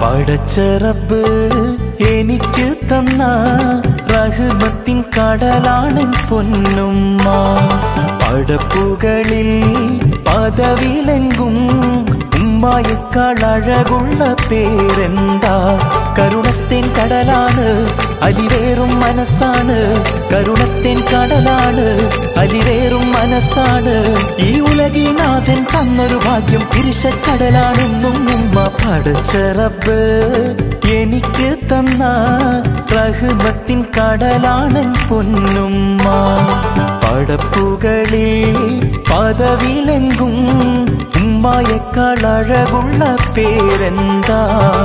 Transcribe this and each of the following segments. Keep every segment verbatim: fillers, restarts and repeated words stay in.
പടച്ച റബ്ബ് എനിക്ക് തന്ന റഹ്മത്തിൻ കടലാണ് പൊന്നുമ്മ. പടപ്പുകളിൽ പദവിലെങ്കും ഉമ്മായേക്കാൾ അഴകുള്ള പേരെന്താ? കരുണത്തിൻ കടലാണ്, അലിവേറും മനസ്സാണ്. കരുണത്തിൻ കടലാണ്, അലിവേറും മനസ്സാണ്. ഈ ഉലകിൽ നാഥൻ തന്നൊരു ഭാഗ്യം ഇരിശക്കടലാണെന്നും ഉമ്മ. പടച്ച റബ്ബ് എനിക്ക് തന്ന റഹ്മത്തിൻ കടലാണ് പൊന്നുമ്മ. പടപ്പുകളിൽ പദവിലെങ്കും ഉമ്മായേക്കാൾ അഴകുള്ള പേരെന്താ?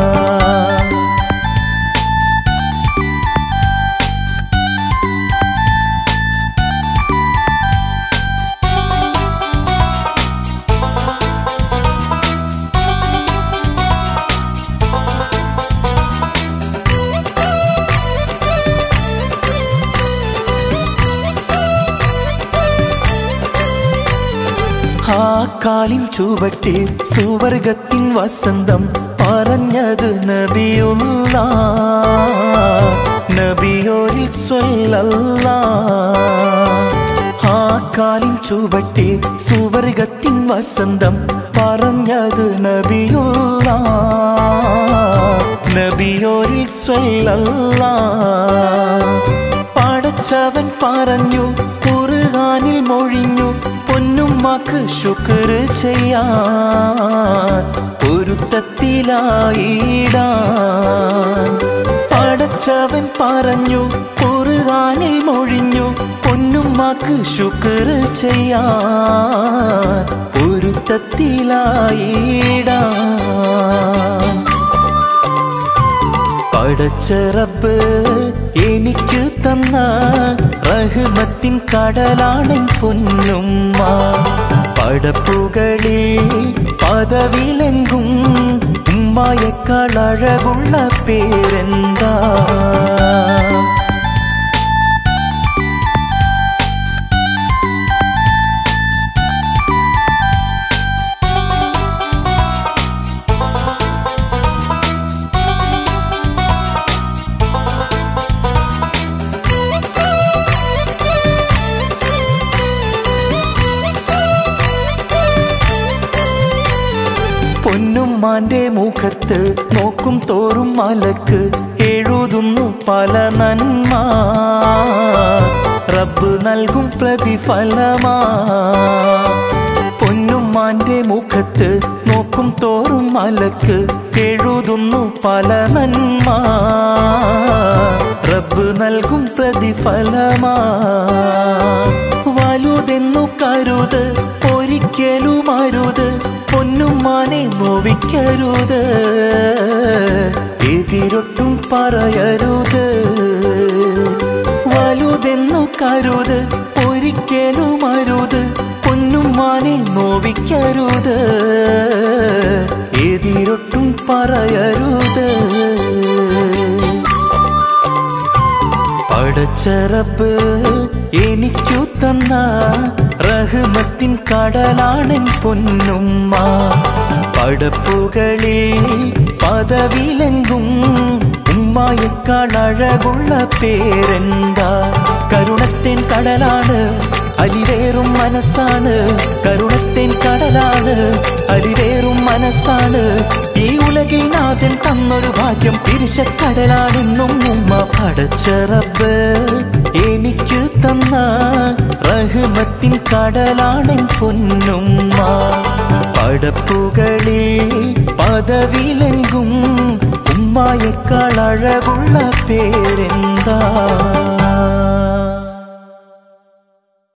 ആ കാലിൻ ചുവട്ടിൽ സുവർഗത്തിൻ വസന്തം പറഞ്ഞത് നബിയുള്ള നബിയോരിൽ സ്വല്ലല്ലാഹ്. ആ കാലിൻ ചുവട്ടിൽ സുവർഗത്തിൻ വസന്തം പറഞ്ഞത് നബിയുള്ള നബിയോരിൽ സ്വല്ലല്ലാഹ്. പടച്ചവൻ പറഞ്ഞു, ഖുർആനിൽ മൊഴിഞ്ഞു, പൊന്നുമ്മക്ക് ശുക്ർ ചെയ്യാൻ പൊരുത്തത്തിലായിടാൻ. പടച്ചവൻ പറഞ്ഞു, ഖുർആനിൽ മൊഴിഞ്ഞു, പൊന്നുമ്മക്ക് ശുക്ർ ചെയ്യാൻ പൊരുത്തത്തിലായിടാൻ. പടച്ച റബ്ബ് എനിക്ക് തന്ന റഹ്മത്തിൻ കടലാണ് പൊന്നുമ്മ. പടപ്പുകളിൽ പദവിലെങ്കും ഉമ്മായേക്കാൾ അഴകുള്ള പേരെന്താ? പൊന്നുമ്മാന്റെ മുഖത്ത് നോക്കും തോറും മലക്ക് എഴുതുന്നു പല നന്മ. റബ്ബ് നൽകും പ്രതിഫലമാ. പൊന്നുമ്മാന്റെ മുഖത്ത് നോക്കും തോറും മലക്ക് എഴുതുന്നു പല നന്മ. റബ്ബ് നൽകും പ്രതിഫലമാ. വലുതെന്നു കരുത്, ഒരിക്കലും അരുത്, പൊന്നുമ്മാനെ നോവിക്കരുത്, എതിരൊട്ടും പറയരുത്. വലുതെന്നു കരുത്, ഒരിക്കലും അരുത്, പൊന്നുമ്മാനെ നോവിക്കരുത്, എതിരൊട്ടും പറയരുത്. പടച്ച റബ്ബ് എനിക്കു തന്ന റഹ്മത്തിൻ കടലാണ് പൊന്നുമ്മ. പടപ്പുകളിൽ പദവിലെങ്കും ഉമ്മായേക്കാൾ അഴകുള്ള പേരെന്താ? കരുണത്തിൻ കടലാണ്, അലിവേറും മനസ്സാണ്. കരുണത്തിൻ കടലാണ്, അലിവേറും മനസ്സാണ്. ഈ ഉലകിൽ നാഥൻ തന്നൊരു ഭാഗ്യം ഇരിശക്കടലാണെന്നും ഉമ്മ. പടച്ച റബ്ബ് എനിക്ക് തന്ന റഹ്മത്തിൻ കടലാണ് പൊന്നുമ്മ. പടപ്പുകളിൽ പദവിലെങ്കും ഉമ്മായേക്കാൾ അഴകുള്ള പേരെന്താ?